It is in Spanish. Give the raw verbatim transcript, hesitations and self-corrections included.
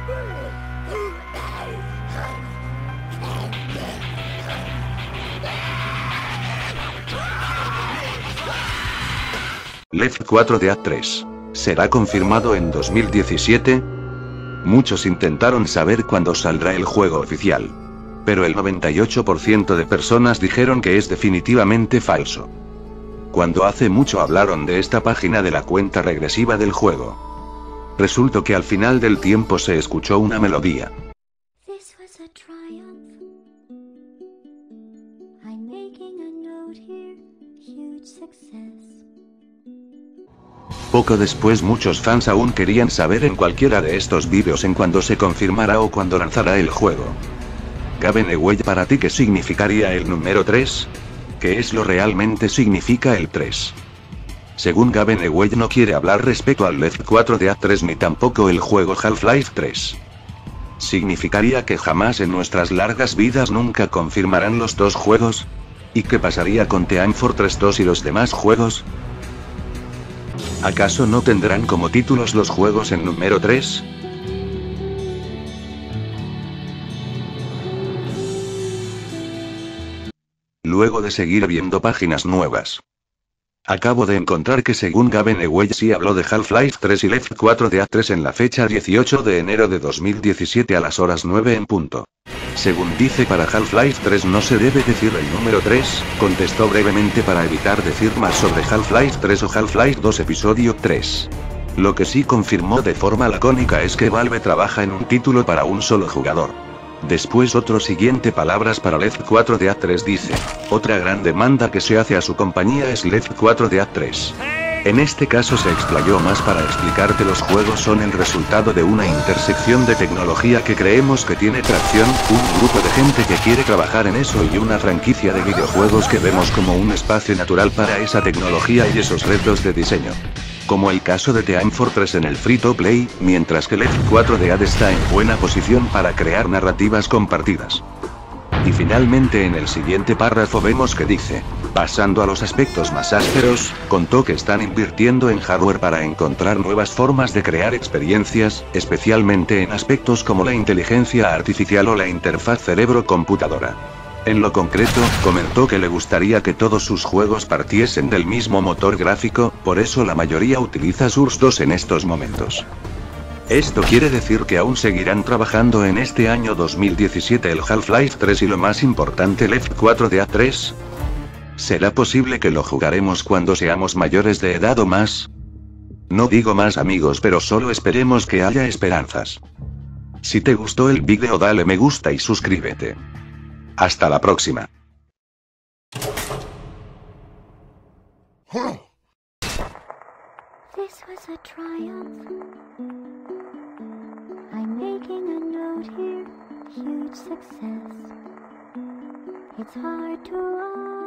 Left cuatro Dead tres. ¿Será confirmado en dos mil diecisiete? Muchos intentaron saber cuándo saldrá el juego oficial. Pero el noventa y ocho por ciento de personas dijeron que es definitivamente falso. Cuando hace mucho hablaron de esta página de la cuenta regresiva del juego. Resultó que al final del tiempo se escuchó una melodía. Poco después muchos fans aún querían saber en cualquiera de estos vídeos en cuándo se confirmará o cuándo lanzará el juego. Gabenewell, ¿para ti qué significaría el número tres? ¿Qué es lo realmente significa el tres? Según Gabenewell no quiere hablar respecto al Left cuatro Dead tres ni tampoco el juego Half-Life tres. ¿Significaría que jamás en nuestras largas vidas nunca confirmarán los dos juegos? ¿Y qué pasaría con Team Fortress dos y los demás juegos? ¿Acaso no tendrán como títulos los juegos en número tres? Luego de seguir viendo páginas nuevas, acabo de encontrar que según Gabenewell sí habló de Half-Life tres y Left cuatro Dead tres en la fecha dieciocho de enero de dos mil diecisiete a las horas nueve en punto. Según dice, para Half-Life tres no se debe decir el número tres, contestó brevemente para evitar decir más sobre Half-Life tres o Half-Life dos Episodio tres. Lo que sí confirmó de forma lacónica es que Valve trabaja en un título para un solo jugador. Después otro siguiente palabras para Left cuatro Dead tres dice: otra gran demanda que se hace a su compañía es Left cuatro Dead tres. En este caso se explayó más para explicar que los juegos son el resultado de una intersección de tecnología que creemos que tiene tracción, un grupo de gente que quiere trabajar en eso y una franquicia de videojuegos que vemos como un espacio natural para esa tecnología y esos retos de diseño. Como el caso de Team Fortress en el Free to Play, mientras que Left cuatro Dead está en buena posición para crear narrativas compartidas. Y finalmente en el siguiente párrafo vemos que dice: pasando a los aspectos más ásperos, contó que están invirtiendo en hardware para encontrar nuevas formas de crear experiencias, especialmente en aspectos como la inteligencia artificial o la interfaz cerebro-computadora. En lo concreto, comentó que le gustaría que todos sus juegos partiesen del mismo motor gráfico, por eso la mayoría utiliza Source dos en estos momentos. Esto quiere decir que aún seguirán trabajando en este año dos mil diecisiete el Half-Life tres y lo más importante Left cuatro Dead tres. ¿Será posible que lo jugaremos cuando seamos mayores de edad o más? No digo más amigos, pero solo esperemos que haya esperanzas. Si te gustó el vídeo dale me gusta y suscríbete. Hasta la próxima. This was a triumph. I'm making a note here, huge success. It's hard to